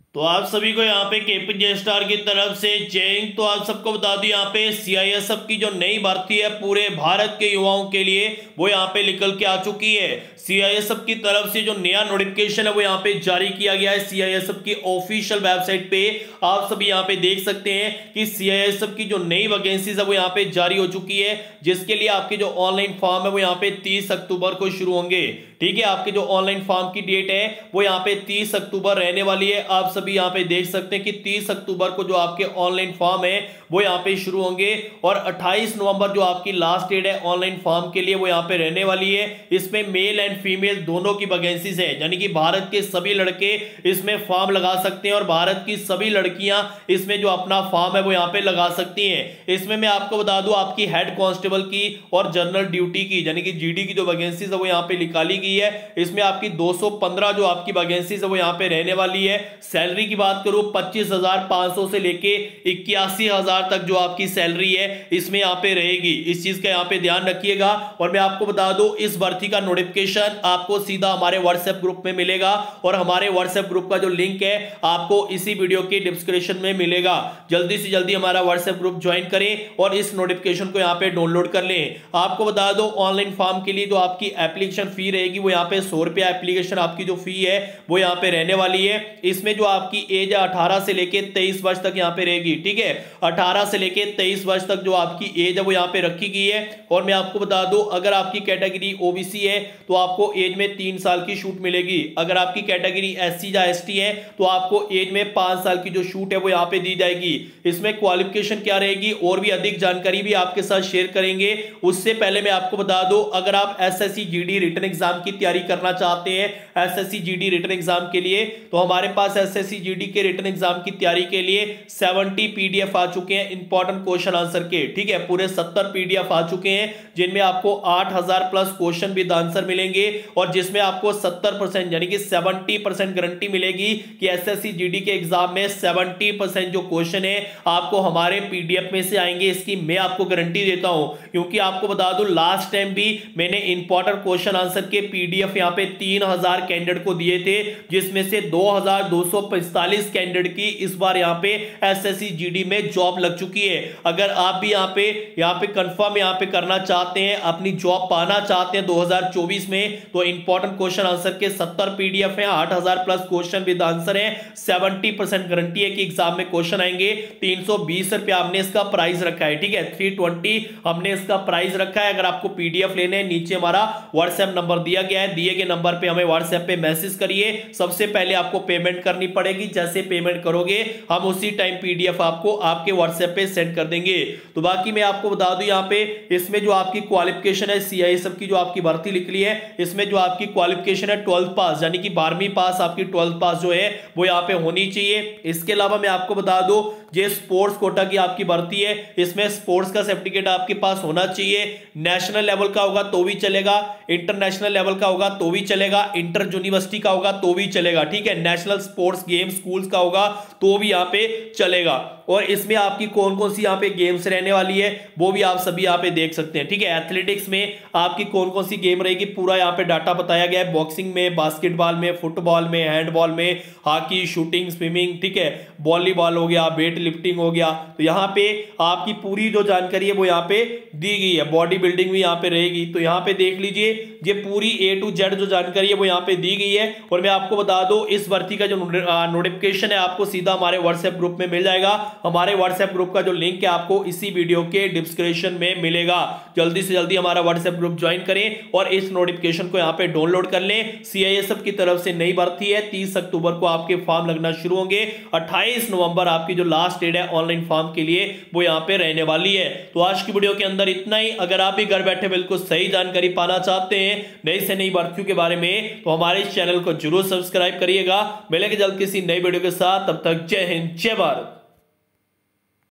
तो आप सभी को यहाँ पे केपीजे स्टार की तरफ से जय हिंद। तो आप सबको बता दूं यहाँ पे सीआईएसएफ की जो नई भर्ती है पूरे भारत के युवाओं के लिए वो यहाँ पे निकल के आ चुकी है। सीआईएसएफ की तरफ से जो नया नोटिफिकेशन है वो यहाँ पे जारी किया गया है सीआईएसएफ की ऑफिशियल वेबसाइट पे। आप सभी यहाँ पे देख सकते हैं कि सीआईएसएफ की जो नई वैकेंसीज है वो यहाँ पे जारी हो चुकी है, जिसके लिए आपके जो ऑनलाइन फॉर्म है वो यहाँ पे 30 अक्टूबर को शुरू होंगे। ठीक है, आपके जो ऑनलाइन फॉर्म की डेट है वो यहाँ पे 30 अक्टूबर रहने वाली है। आप सभी यहाँ पे देख सकते हैं कि 30 अक्टूबर को जो आपके ऑनलाइन फॉर्म है वो यहाँ पे शुरू होंगे और 28 नवंबर जो आपकी लास्ट डेट है ऑनलाइन फॉर्म के लिए वो यहाँ पे रहने वाली है। इसमें मेल एंड फीमेल दोनों की वैकेंसीज है, यानी कि भारत के सभी लड़के इसमें फॉर्म लगा सकते हैं और भारत की सभी लड़कियां इसमें जो अपना फॉर्म है वो यहाँ पे लगा सकती हैं। इसमें मैं आपको बता दूं आपकी हेड कांस्टेबल की और जनरल ड्यूटी की यानी कि जीडी की जो वैकेंसीज है वो यहाँ पे निकाली गई है। इसमें आपकी 215 जो आपकी वैकेंसीज है वो यहाँ पे रहने वाली है। सैलरी की बात करूं 25,500 से लेके 81,000 तक जो आपकी सैलरी है इसमें यहाँ पे रहेगी। इस चीज का यहाँ पे ध्यान रखिएगा। और मैं आपको बता दूं इस भर्ती का नोटिफिकेशन आपको सीधा हमारे व्हाट्सएप ग्रुप में मिलेगा और हमारे व्हाट्सएप ग्रुप का जो लिंक है आपको इसी वीडियो के डिस्क्रिप्शन में मिलेगा। जल्दी से जल्दी हमारा व्हाट्सएप ग्रुप ज्वाइन करें और इस नोटिफिकेशन को यहाँ पे डाउनलोड कर लें। आपको बता दो ऑनलाइन फॉर्म के लिए जो आपकी एप्लीकेशन फी रहेगी वो यहाँ पे 100 रुपया एप्लीकेशन आपकी जो फी है वो यहाँ पे रहने वाली है। इसमें जो आपकी एज है 18 से लेके 23 वर्ष तक यहाँ पे रहेगी। ठीक है, 18 से लेके 23 वर्ष तक जो आपकी एज है वो यहाँ पे रखी गई है। और मैं आपको बता दूं अगर आपकी कैटेगरी ओबीसी है तो आपको एज में 3 साल की छूट मिलेगी। अगर आपकी कैटेगरी एससी या एसटी है तो आपको एज में 5 साल की जो छूट है वो यहाँ पे दी जाएगी। इसमें क्वालिफिकेशन क्या रहेगी और भी अधिक जानकारी भी आपके साथ शेयर करेंगे। उससे पहले मैं आपको बता दूं अगर आप एसएससी जीडी रिटन एग्जाम की तैयारी करना चाहते हैं एसएससी जीडी रिटन एग्जाम के लिए, तो हमारे पास एसएससी जीडी के रिटन एग्जाम की तैयारी के लिए 70 पीडीएफ आ चुके हैं इंपॉर्टेंट क्वेश्चन आंसर के। ठीक है, पूरे 70 पीडीएफ आ चुके हैं जिनमें आपको 8000 प्लस क्वेश्चन विद आंसर मिलेंगे और जिसमें आपको 70% यानी कि 70% गारंटी मिलेगी कि एसएससी जीडी के एग्जाम में 70% जो क्वेश्चन है आपको हमारे पीडीएफ में से आएंगे। इसकी मैं आपको गारंटी देता हूं, क्योंकि आपको बता दूं लास्ट टाइम भी मैंने इंपॉर्टेंट क्वेश्चन आंसर के पीडीएफ यहां पे 3000 कैंडिडेट को दिए थे, जिसमें से 2245 कैंडिडेट की इस बार यहां पे एसएससी जीडी में जॉब लग चुकी है। अगर आप भी यहां पे कंफर्म यहां पे करना चाहते हैं, अपनी जॉब पाना चाहते हैं 2024 में, तो इंपॉर्टेंट क्वेश्चन आंसर के 70 पीडीएफ हैं, 8000 प्लस क्वेश्चन विद आंसर है, 70% गारंटी है कि एग्जाम में क्वेश्चन आएंगे। 320 रुपया हमने इसका प्राइस रखा है। ठीक है, 320 हमने इसका प्राइस रखा है। अगर आपको पीडीएफ लेने हैं नीचे हमारा व्हाट्सएप नंबर दिया गया है, दिए गए नंबर पे हमें व्हाट्सएप पे मैसेज करिए। सबसे पहले आपको पेमेंट करनी पड़ेगी, जैसे पेमेंट करोगे हम उसी टाइम पीडीएफ आपको आपके व्हाट्सएप पे सेंड कर देंगे। तो बाकी मैं आपको बता दूं यहाँ पे इसमें जो आपकी क्वालिफिकेशन है सीआईएसएफ की जो आपकी भर्ती निकली है इसमें जो आपकी क्वालिफिकेशन है 12th पास यानी कि 12वीं पास आपकी 12th पास जो है वो यहाँ पे होनी चाहिए। इसके अलावा मैं आपको बता दूं ये स्पोर्ट्स कोटा की आपकी भर्ती है, इसमें स्पोर्ट्स का सर्टिफिकेट आपके पास होना चाहिए। नेशनल लेवल का होगा तो भी चलेगा, इंटरनेशनल लेवल का होगा तो भी चलेगा, इंटर यूनिवर्सिटी का होगा तो भी चलेगा। ठीक है, नेशनल स्पोर्ट्स गेम स्कूल्स का होगा तो भी यहाँ पे चलेगा। और इसमें आपकी कौन कौन सी यहाँ पे गेम्स रहने वाली है वो भी आप सभी यहाँ पे देख सकते हैं। ठीक है, एथलेटिक्स में आपकी कौन कौन सी गेम रहेगी पूरा यहाँ पे डाटा बताया गया है। बॉक्सिंग में, बास्केटबॉल में, फुटबॉल में, हैंडबॉल में, हॉकी, शूटिंग, स्विमिंग, ठीक है, वॉलीबॉल हो गया, वेट लिफ्टिंग हो गया। तो यहाँ पे आपकी पूरी जो जानकारी है वो यहाँ पे दी गई है। बॉडी बिल्डिंग भी यहाँ पे रहेगी। तो यहाँ पे देख लीजिए ये पूरी A to Z जो जानकारी है वो यहाँ पे दी गई है। और मैं आपको बता दूं इस भर्ती का जो नोटिफिकेशन है आपको सीधा हमारे व्हाट्सएप ग्रुप में मिल जाएगा। हमारे व्हाट्सएप ग्रुप का जो लिंक है आपको इसी वीडियो के डिस्क्रिप्शन में मिलेगा। जल्दी से जल्दी हमारा व्हाट्सएप ग्रुप ज्वाइन करें और इस नोटिफिकेशन को यहाँ पे डाउनलोड कर लें। सीआईएसएफ की तरफ से नई भर्ती है, 30 अक्टूबर को आपके फॉर्म लगना शुरू होंगे, 28 नवंबर आपकी जो लास्ट डेट है ऑनलाइन फॉर्म के लिए वो यहाँ पे रहने वाली है। तो आज की वीडियो के अंदर इतना ही। अगर आप भी घर बैठे बिल्कुल सही जानकारी पाना चाहते हैं नई से नई भर्तियों के बारे में तो हमारे इस चैनल को जरूर सब्सक्राइब करिएगा। मिलेंगे जल्द किसी नई वीडियो के साथ, तब तक जय हिंद जय भारत।